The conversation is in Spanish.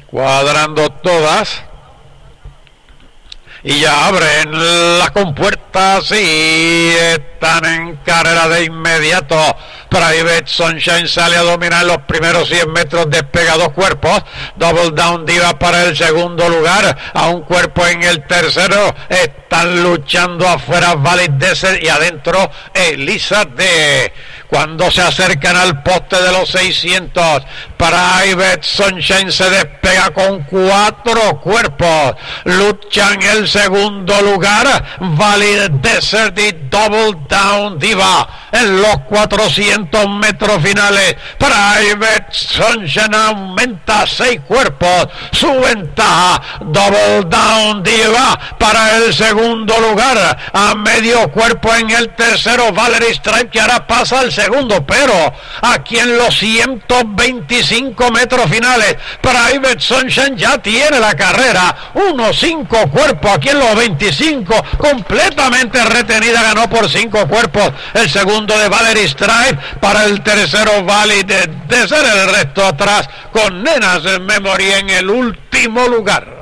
cuadrando todas. Y ya abren las compuertas y están en carrera de inmediato. Private Sunshine sale a dominar los primeros 100 metros, despega 2 cuerpos. Double Down Diva para el segundo lugar, a un cuerpo en el tercero. Están luchando afuera Valley Desert y adentro Elisa D. Cuando se acercan al poste de los 600, Private Sunshine se despega con 4 cuerpos. Luchan el segundo lugar Valley Desert y Double Down Diva en los 400 metros finales. Private Sunshine aumenta 6 cuerpos su ventaja. Double Down Diva para el segundo lugar, a medio cuerpo en el tercero Valerie Stripe, que ahora pasa al segundo, pero aquí en los 125 metros finales Private Sunshine ya tiene la carrera. 1-5 cuerpos aquí en los 25, completamente retenida, ganó por 5 cuerpos el segundo de Valerie Stripe. Para el tercero Valley de ser el resto atrás con Nenas Memory en el último lugar.